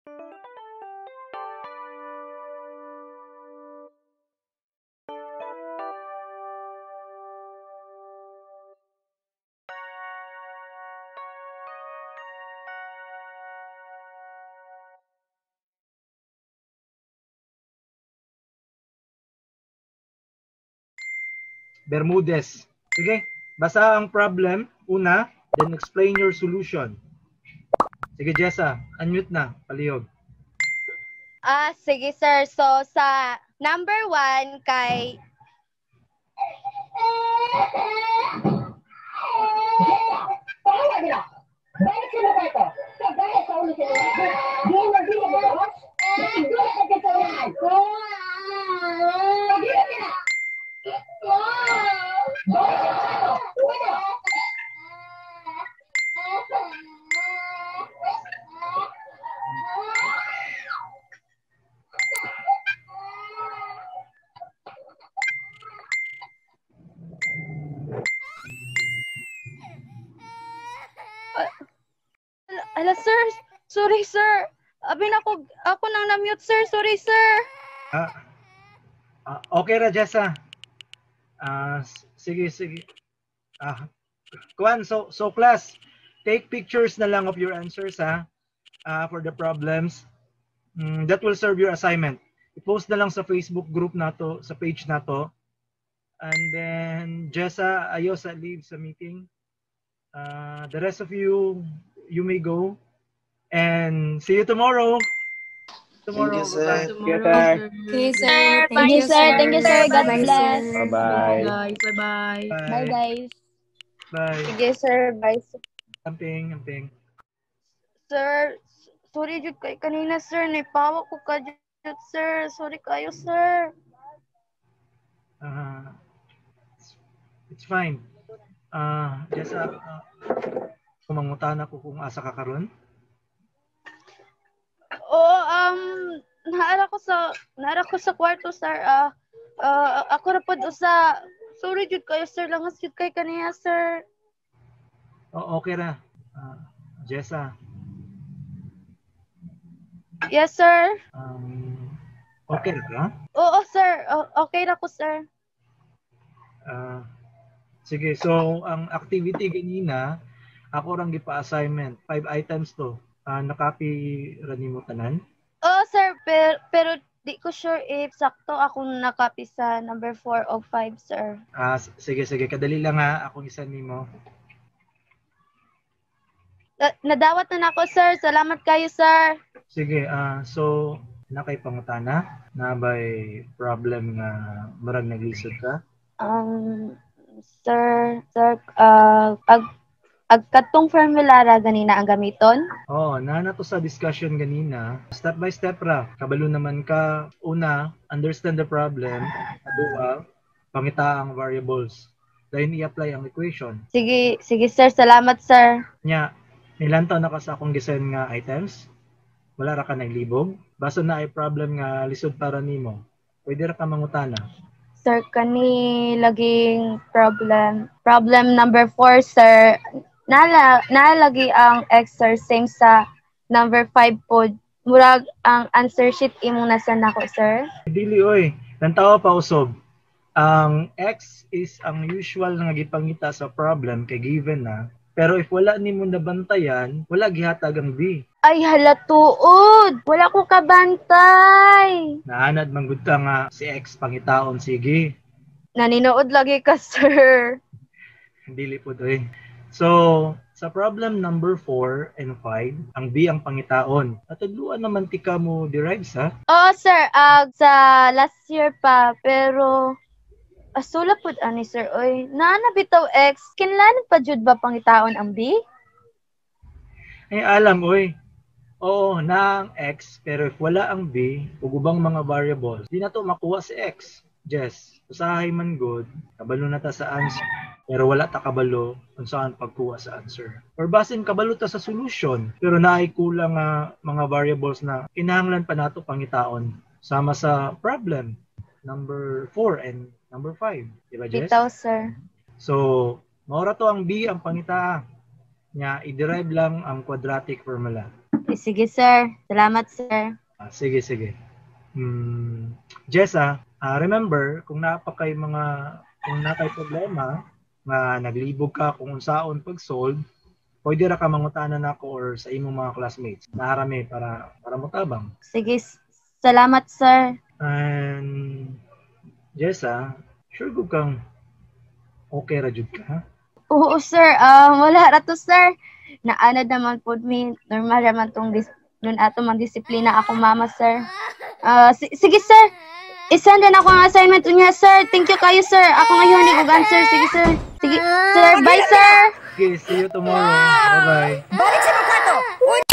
Bermudez. Sige, basa ang problem una, then explain your solution. Sige, Jessa, unmute na, palihog. Sige sir. So sa number 1 kay Ala sir, sorry sir. Abin ako nang na-mute sir. Sorry sir. Okay ra, Jessa. Sige. Kuan, so class, take pictures na lang of your answers for the problems. That will serve your assignment. I-post na lang sa Facebook group nato, sa page nato. And then Jessa, ayos leave sa meeting. The rest of you may go. And see you tomorrow. Thank you, sir. Okay, sir. Thank you sir. Thank you sir. God bless. Bye-bye. Guys, bye-bye. Bye guys. Bye. Sige sir. Bye. Amping. Sir, sorry jud kay kanina sir, naipawa ko ka jud sir. Sorry kayo sir. It's fine. Jessa, kumangutan ako kung asa ka karon. Naara ko sa kwarto sir. Ako ra pod usa. Sorry jud kayo sir, langas jud kay kaniya sir. Okay ra. Jessa. Yes sir. Okay ra ka? Oo sir. Okay ra ko sir. Sige, so ang activity ganina, ako rang gipa-assignment. 5 items to. Nakopy ra nimo tanan? Oo sir, pero di ko sure if sakto akong nakopy sa number 4 o 5 sir. Sige, kadali lang akong isan nimo. Nadawat na nako sir. Salamat kayo sir. Sige, so nakay pangutana na by problem nga murag naglisod ka? Sir, agkatong formulara ganina ang gamiton? Oo, na to sa discussion ganina. Step by step ra. Kabalo naman ka. Una, understand the problem. Dua, pangita ang variables. Then i-apply ang equation. Sige sir. Salamat sir. Nya, nilantaw na ka sa akong gisen nga items. Wala ra ka naglibog. Basta na ay problem nga lisod para nimo. Pwede ra ka mangutana. Sir, kani laging problem number 4 sir. Nalagi ang X sir, same sa number 5 po. Murag ang answer sheet imong nasa nako sir. Dili oy, lantaw pa usab. Ang X is ang usual nga gipangita sa problem kay given na. Pero if wala nimo nabantayan, wala gihatag ang B. Ay hala tuod, wala ko kabantay. Naanad man gud ka nga si X pangitaon, sige. Naninood lagi ka sir. Dili pud oy. So, sa problem number 4 and 5, ang B ang pangitaon. Natudluan naman tika mo derives ha? Oo sir, sa last year pa, pero asula pud ani sir oy. Naana bitaw X, kinlan pa jud ba pangitaon ang B? Ay alam oy. Oo, na ang X, pero if wala ang B, ug ubang mga variables, di na to makuha si X. Yes, usahay man good, kabalo na ta sa answer, pero wala ta kabalo kung saan pagkuha sa answer. Or basin kabalo ta sa solution, pero naay kulang mga variables na kinahanglan pa nato pangitaon sama sa problem number 4 and number 5. Diba, Jess? Bitaw sir. So, maura to ang B ang pangita. Nya, i-derive lang ang quadratic formula. Sige, sir. Salamat, sir. Sige, sige. Jessa, remember, kung napakay problema, nga naglibog ka kung unsaon pag-solve, pwede ra ka mangutana nako or sa imong mga classmates. Naharami para motabang. Sige, salamat, sir. And Jessa, sure gud kang okay ra jud ka? Oo, sir. Wala ra to, sir. Naanad naman po mi. Normal naman tong nun ato man disiplina ako, mama, sir. Sige, sir. Isend din ako ang assignment niya, sir. Thank you kayo, sir. Ako ngayon ni answer. Sige, sir. Sige, sir. Bye, sir. Okay, see you tomorrow. Bye-bye. Balik sa mga to! Uy,